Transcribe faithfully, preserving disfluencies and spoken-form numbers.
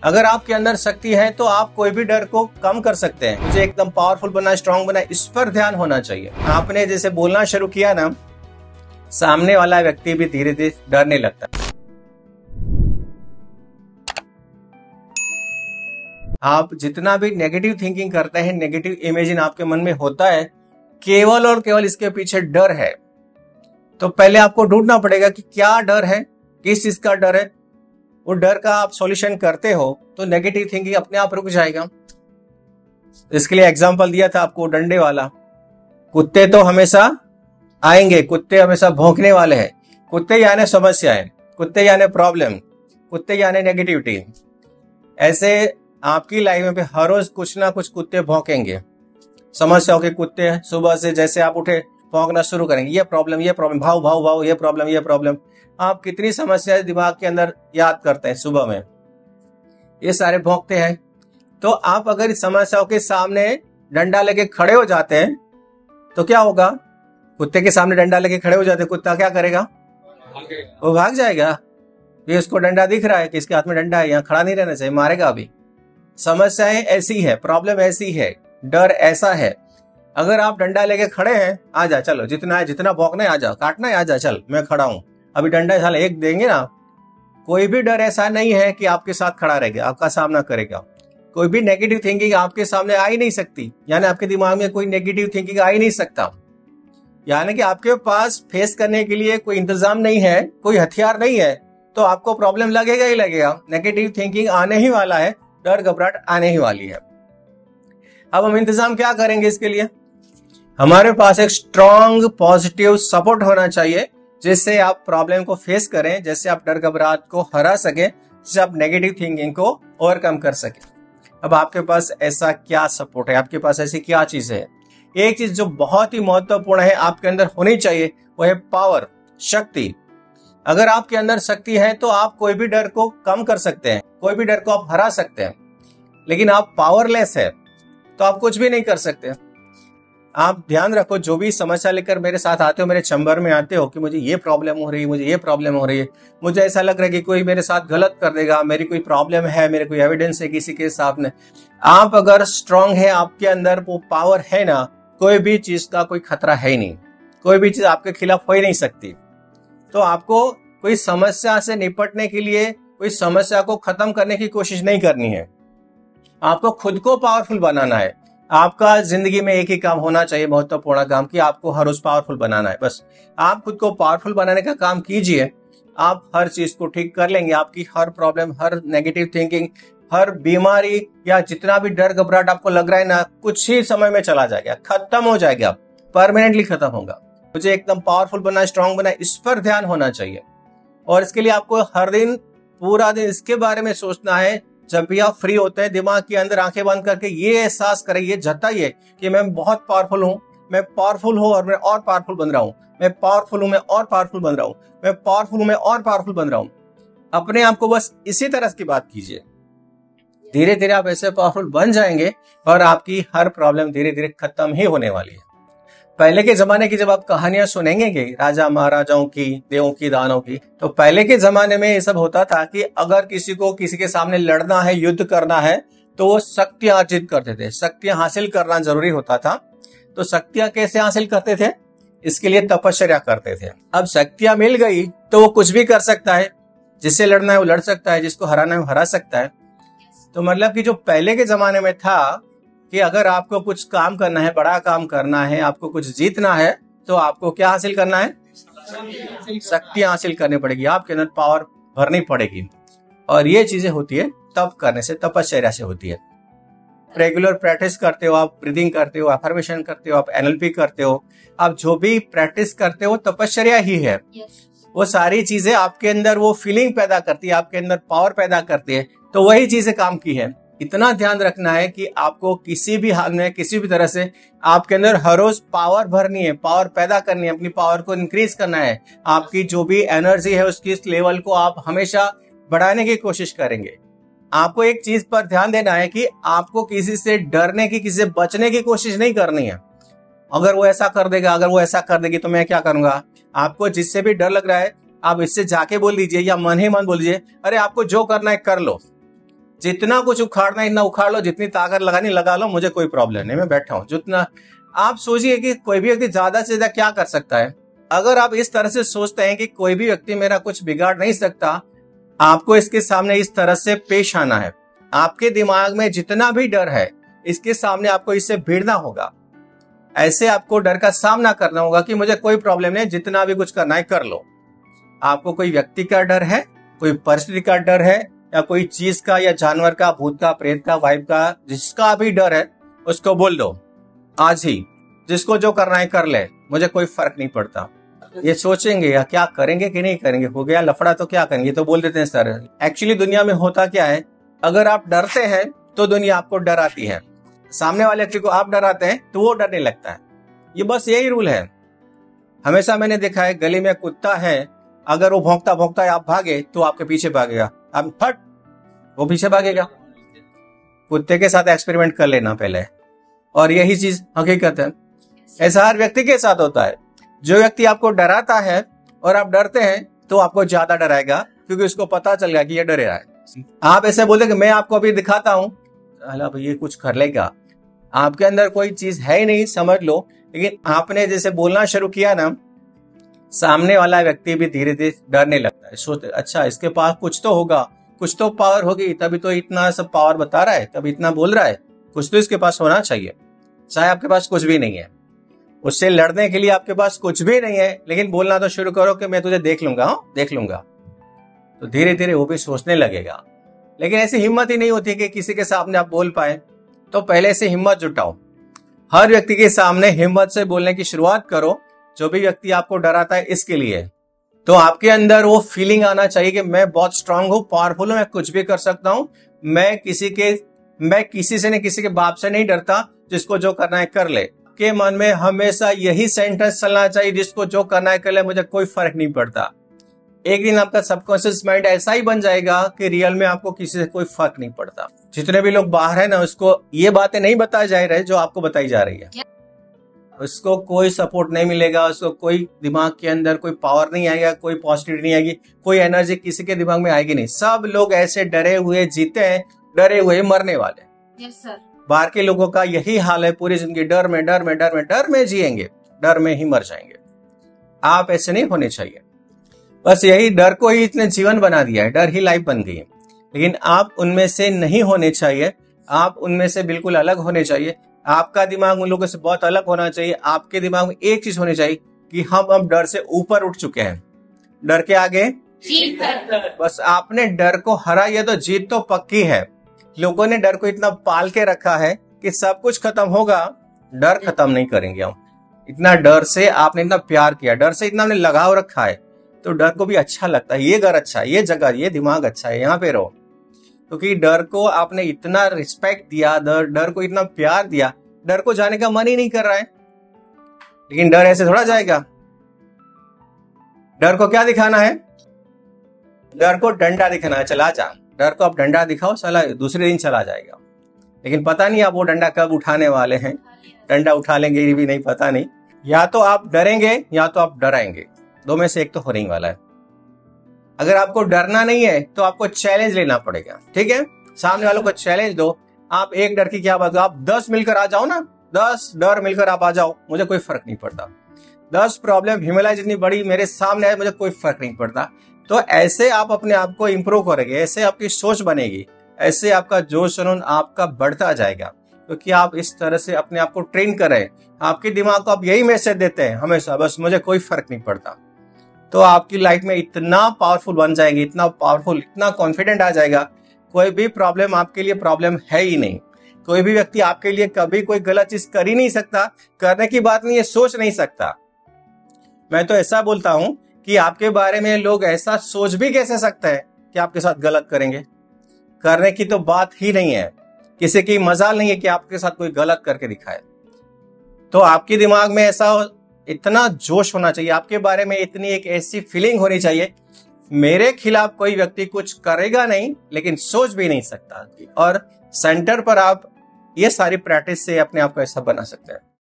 अगर आपके अंदर शक्ति है तो आप कोई भी डर को कम कर सकते हैं। मुझे एकदम पावरफुल बनना, स्ट्रांग बनना, इस पर ध्यान होना चाहिए। आपने जैसे बोलना शुरू किया ना, सामने वाला व्यक्ति भी धीरे धीरे डरने लगता है। आप जितना भी नेगेटिव थिंकिंग करते हैं, नेगेटिव इमेजिन आपके मन में होता है, केवल और केवल इसके पीछे डर है। तो पहले आपको ढूंढना पड़ेगा कि क्या डर है, किस चीज का डर है। वो डर का आप सॉल्यूशन करते हो तो नेगेटिव थिंकिंग अपने आप रुक जाएगा। इसके लिए एग्जांपल दिया था आपको डंडे वाला। कुत्ते तो हमेशा आएंगे, कुत्ते हमेशा भौंकने वाले हैं। कुत्ते यानी समस्याएं, कुत्ते यानी प्रॉब्लम, कुत्ते यानी नेगेटिविटी। ऐसे आपकी लाइफ में हर रोज कुछ ना कुछ कुत्ते भौंकेंगे। समस्याओं के कुत्ते हैं। सुबह से जैसे आप उठे भौंकना शुरू करेंगे, ये प्रॉब्लम, ये प्रॉब्लम, भाव भाव भाव, ये प्रॉब्लम, ये प्रॉब्लम। आप कितनी समस्याएं दिमाग के अंदर याद करते हैं सुबह में, ये सारे भौंकते हैं। तो आप अगर इस समस्याओं के सामने डंडा लेके खड़े हो जाते हैं तो क्या होगा? कुत्ते के सामने डंडा लेके खड़े हो जाते हैं, कुत्ता क्या करेगा? वो भाग जाएगा। ये उसको डंडा दिख रहा है कि इसके हाथ में डंडा है, यहाँ खड़ा नहीं रहना चाहिए, मारेगा अभी। समस्याएं ऐसी है, प्रॉब्लम ऐसी है, डर ऐसा है। अगर आप डंडा लेके खड़े हैं, आ जा, चलो जितना है, जितना भौंकना है आ जा, काटना है आ जा, चल मैं खड़ा हूं, अभी डंडा साला एक देंगे ना। कोई भी डर ऐसा नहीं है कि आपके साथ खड़ा रहेगा, आपका सामना करेगा। कोई भी नेगेटिव थिंकिंग आपके सामने आ ही नहीं सकती, यानी आपके दिमाग में कोई नेगेटिव थिंकिंग आ ही नहीं सकता। यानी कि आपके पास फेस करने के लिए कोई इंतजाम नहीं है, कोई हथियार नहीं है, तो आपको प्रॉब्लम लगेगा ही लगेगा। नेगेटिव थिंकिंग आने ही वाला है, डर घबराहट आने ही वाली है। अब हम इंतजाम क्या करेंगे इसके लिए? हमारे पास एक स्ट्रॉन्ग पॉजिटिव सपोर्ट होना चाहिए, जिससे आप प्रॉब्लम को फेस करें, जैसे आप डर घबराहट को हरा सके, जिससे आप नेगेटिव थिंकिंग को ओवरकम कर सके। अब आपके पास ऐसा क्या सपोर्ट है, आपके पास ऐसी क्या चीज है? एक चीज जो बहुत ही महत्वपूर्ण है आपके अंदर होनी चाहिए, वो है पावर, शक्ति। अगर आपके अंदर शक्ति है तो आप कोई भी डर को कम कर सकते हैं, कोई भी डर को आप हरा सकते हैं। लेकिन आप पावरलेस है तो आप कुछ भी नहीं कर सकते। आप ध्यान रखो, जो भी समस्या लेकर मेरे साथ आते हो, मेरे चैम्बर में आते हो कि मुझे ये प्रॉब्लम हो रही है, मुझे ये प्रॉब्लम हो रही है, मुझे ऐसा लग रहा है कि कोई मेरे साथ गलत कर देगा, मेरी कोई प्रॉब्लम है, मेरे कोई एविडेंस है किसी के सामने। आप अगर स्ट्रांग है, आपके अंदर वो पावर है ना, कोई भी चीज का कोई खतरा है ही नहीं, कोई भी चीज आपके खिलाफ हो ही नहीं सकती। तो आपको कोई समस्या से निपटने के लिए, कोई समस्या को खत्म करने की कोशिश नहीं करनी है, आपको खुद को पावरफुल बनाना है। आपका जिंदगी में एक ही काम होना चाहिए, महत्वपूर्ण काम, कि आपको हर रोज पावरफुल बनाना है। बस आप खुद को पावरफुल बनाने का काम कीजिए, आप हर चीज को ठीक कर लेंगे। आपकी हर प्रॉब्लम, हर नेगेटिव थिंकिंग, हर बीमारी या जितना भी डर घबराहट आपको लग रहा है ना, कुछ ही समय में चला जाएगा, खत्म हो जाएगा, परमानेंटली खत्म होगा। मुझे एकदम पावरफुल बनना, स्ट्रांग बनना, इस पर ध्यान होना चाहिए। और इसके लिए आपको हर दिन, पूरा दिन इसके बारे में सोचना है। जब भी आप फ्री होते हैं, दिमाग के अंदर आंखें बंद करके ये एहसास करें, ये जताइए कि मैं बहुत पावरफुल हूँ, मैं पावरफुल हूँ और मैं और पावरफुल बन रहा हूँ, मैं पावरफुल हूँ, मैं और पावरफुल बन रहा हूँ, मैं पावरफुल हूँ, मैं और पावरफुल बन रहा हूँ। अपने आप को बस इसी तरह की बात कीजिए। धीरे धीरे आप ऐसे पावरफुल बन जाएंगे और आपकी हर प्रॉब्लम धीरे धीरे खत्म ही होने वाली है। पहले के जमाने की जब आप कहानियां सुनेंगे कि राजा महाराजाओं की, देवों की, दानों की, तो पहले के जमाने में ये सब होता था कि अगर किसी को किसी के सामने लड़ना है, युद्ध करना है, तो वो शक्तियां अर्जित करते थे। शक्तियां हासिल करना जरूरी होता था। तो शक्तियां कैसे हासिल करते थे? इसके लिए तपस्या करते थे। अब शक्तियां मिल गई तो वो कुछ भी कर सकता है, जिससे लड़ना है वो लड़ सकता है, जिसको हराना है वो हरा सकता है। तो मतलब कि जो पहले के जमाने में था कि अगर आपको कुछ काम करना है, बड़ा काम करना है, आपको कुछ जीतना है, तो आपको क्या हासिल करना है? शक्तियां हासिल करनी पड़ेगी, आपके अंदर पावर भरनी पड़ेगी। और ये चीजें होती है तप करने से, तपश्चर्या से होती है। रेगुलर प्रैक्टिस करते हो, आप ब्रीदिंग करते हो, अफर्मेशन करते हो, आप एनएलपी करते हो, आप जो भी प्रैक्टिस करते हो तपश्चर्या ही है। वो सारी चीजें आपके अंदर वो फीलिंग पैदा करती है, आपके अंदर पावर पैदा करती है। तो वही चीजें काम की है। इतना ध्यान रखना है कि आपको किसी भी हाल में, किसी भी तरह से आपके अंदर हर रोज पावर भरनी है, पावर पैदा करनी है, अपनी पावर को इंक्रीज करना है। आपकी जो भी एनर्जी है उसकी इस लेवल को आप हमेशा बढ़ाने की कोशिश करेंगे। आपको एक चीज पर ध्यान देना है कि आपको किसी से डरने की, किसी से बचने की कोशिश नहीं करनी है। अगर वो ऐसा कर देगा, अगर वो ऐसा कर देगी तो मैं क्या करूंगा? आपको जिससे भी डर लग रहा है, आप इससे जाके बोल दीजिए या मन ही मन बोल दीजिए, अरे आपको जो करना है कर लो। जितना कुछ उखाड़ना इतना उखाड़ लो, जितनी ताकत लगानी लगा लो, मुझे कोई प्रॉब्लम नहीं, मैं बैठा हूं। जितना आप सोचिए कि कोई भी व्यक्ति ज्यादा से ज्यादा क्या कर सकता है। अगर आप इस तरह से सोचते हैं कि कोई भी व्यक्ति मेरा कुछ बिगाड़ नहीं सकता, आपको इसके सामने इस तरह से पेश आना है। आपके दिमाग में जितना भी डर है, इसके सामने आपको इससे भिड़ना होगा। ऐसे आपको डर का सामना करना होगा कि मुझे कोई प्रॉब्लम नहीं, जितना भी कुछ करना है कर लो। आपको कोई व्यक्ति का डर है, कोई परिस्थिति का डर है, या कोई चीज का या जानवर का, भूत का, प्रेत का, वाइफ का, जिसका भी डर है उसको बोल दो आज ही, जिसको जो करना है कर ले, मुझे कोई फर्क नहीं पड़ता। ये सोचेंगे या क्या करेंगे कि नहीं करेंगे, हो गया लफड़ा तो क्या करेंगे, तो बोल देते हैं सर। एक्चुअली दुनिया में होता क्या है, अगर आप डरते हैं तो दुनिया आपको डराती है, सामने वाले व्यक्ति को आप डराते हैं तो वो डरने लगता है। ये बस यही रूल है। हमेशा मैंने देखा है, गली में कुत्ता है, अगर वो भौंकता भौंकता है आप भागे तो आपके पीछे भागेगा, आप फट वो पीछे भागेगा। कुत्ते के साथ एक्सपेरिमेंट कर लेना पहले, और यही चीज हकीकत है। ऐसा हर व्यक्ति के साथ होता है। जो व्यक्ति आपको डराता है और आप डरते हैं तो आपको ज्यादा डराएगा, क्योंकि उसको पता चल गया कि ये डरे रहा है। आप ऐसे बोलते कि मैं आपको अभी दिखाता हूं, अल्लाह ये कुछ कर लेगा, आपके अंदर कोई चीज है ही नहीं, समझ लो। लेकिन आपने जैसे बोलना शुरू किया ना, सामने वाला व्यक्ति भी धीरे धीरे डरने लगता है। सोचते अच्छा इसके पास कुछ तो होगा, कुछ तो पावर होगी, तभी तो इतना सब पावर बता रहा है, तभी इतना बोल रहा है, कुछ तो इसके पास होना चाहिए। चाहे आपके पास कुछ भी नहीं है, उससे लड़ने के लिए आपके पास कुछ भी नहीं है, लेकिन बोलना तो शुरू करो कि मैं तुझे देख लूंगा, हाँ देख लूंगा, तो धीरे धीरे वो भी सोचने लगेगा। लेकिन ऐसी हिम्मत ही नहीं होती कि किसी के सामने आप बोल पाए, तो पहले से हिम्मत जुटाओ। हर व्यक्ति के सामने हिम्मत से बोलने की शुरुआत करो, जो भी व्यक्ति आपको डराता है इसके लिए। तो आपके अंदर वो फीलिंग आना चाहिए कि मैं बहुत स्ट्रांग हूं, पावरफुल हूं, मैं कुछ भी कर सकता हूं, मैं किसी के मैं किसी से नहीं, किसी के बाप से नहीं डरता, जिसको जो करना है कर ले। के मन में हमेशा यही सेंटेंस चलना चाहिए, जिसको जो करना है कर ले, मुझे कोई फर्क नहीं पड़ता। एक दिन आपका सबकॉन्शियस माइंड ऐसा ही बन जाएगा कि रियल में आपको किसी से कोई फर्क नहीं पड़ता। जितने भी लोग बाहर है ना, उसको ये बातें नहीं बताई जा रही जो आपको बताई जा रही है, उसको कोई सपोर्ट नहीं मिलेगा, उसको कोई दिमाग के अंदर कोई पावर नहीं आएगा, कोई पॉजिटिविटी नहीं आएगी, कोई एनर्जी किसी के दिमाग में आएगी नहीं। सब लोग ऐसे डरे हुए जीते हैं, डरे हुए मरने वाले। Yes sir. बाहर के लोगों का यही हाल है, पूरी जिंदगी डर में डर में डर में डर में जिएंगे, डर में ही मर जाएंगे। आप ऐसे नहीं होने चाहिए। बस यही डर को ही इतने जीवन बना दिया है, डर ही लाइफ बन गई है। लेकिन आप उनमें से नहीं होने चाहिए, आप उनमें से बिल्कुल अलग होने चाहिए। आपका दिमाग उन लोगों से बहुत अलग होना चाहिए। आपके दिमाग में एक चीज होनी चाहिए कि हम अब डर से ऊपर उठ चुके हैं, डर के आगे जीत है। बस आपने डर को हराया तो जीत तो पक्की है। लोगों ने डर को इतना पाल के रखा है कि सब कुछ खत्म होगा, डर खत्म नहीं करेंगे हम। इतना डर से आपने इतना प्यार किया, डर से इतना आपने लगाव रखा है, तो डर को भी अच्छा लगता है, ये घर अच्छा है, ये जगह, ये दिमाग अच्छा है, यहाँ पे रहो। क्योंकि तो डर को आपने इतना रिस्पेक्ट दिया, डर डर को इतना प्यार दिया, डर को जाने का मन ही नहीं कर रहा है। लेकिन डर ऐसे थोड़ा जाएगा। डर को क्या दिखाना है? डर को डंडा दिखाना है, चला जा। डर को आप डंडा दिखाओ, साला दूसरे दिन चला जाएगा। लेकिन पता नहीं आप वो डंडा कब उठाने वाले हैं, डंडा उठा लेंगे ये भी नहीं पता नहीं। या तो आप डरेंगे या तो आप डराएंगे, दो में से एक तो होने ही वाला है। अगर आपको डरना नहीं है तो आपको चैलेंज लेना पड़ेगा, ठीक है? सामने वालों को चैलेंज दो। आप एक डर की क्या बात, आप दस मिलकर आ जाओ ना, दस डर मिलकर आप आ जाओ, मुझे कोई फर्क नहीं पड़ता। दस प्रॉब्लम हिमालय जितनी बड़ी मेरे सामने है, मुझे कोई फर्क नहीं पड़ता। तो ऐसे आप अपने आप को इंप्रूव करेंगे, ऐसे आपकी सोच बनेगी, ऐसे आपका जोश जुनून आपका बढ़ता जाएगा, क्योंकि आप इस तरह से अपने आप को ट्रेन करें। आपके दिमाग को आप यही मैसेज देते हैं हमेशा, बस मुझे कोई फर्क नहीं पड़ता। तो आपकी लाइफ में इतना पावरफुल बन जाएगी, इतना पावरफुल, इतना कॉन्फिडेंट आ जाएगा, कोई भी प्रॉब्लम आपके लिए प्रॉब्लम है ही नहीं। कोई भी व्यक्ति आपके लिए कभी कोई गलत चीज कर ही नहीं सकता। करने की बात नहीं है, सोच नहीं सकता। मैं तो ऐसा बोलता हूं कि आपके बारे में लोग ऐसा सोच भी कैसे सकते हैं कि आपके साथ गलत करेंगे। करने की तो बात ही नहीं है, किसी की मजाल नहीं है कि आपके साथ कोई गलत करके दिखाए। तो आपके दिमाग में ऐसा इतना जोश होना चाहिए, आपके बारे में इतनी एक ऐसी फीलिंग होनी चाहिए, मेरे खिलाफ कोई व्यक्ति कुछ करेगा नहीं, लेकिन सोच भी नहीं सकता। और सेंटर पर आप ये सारी प्रैक्टिस से अपने आप को ऐसा बना सकते हैं।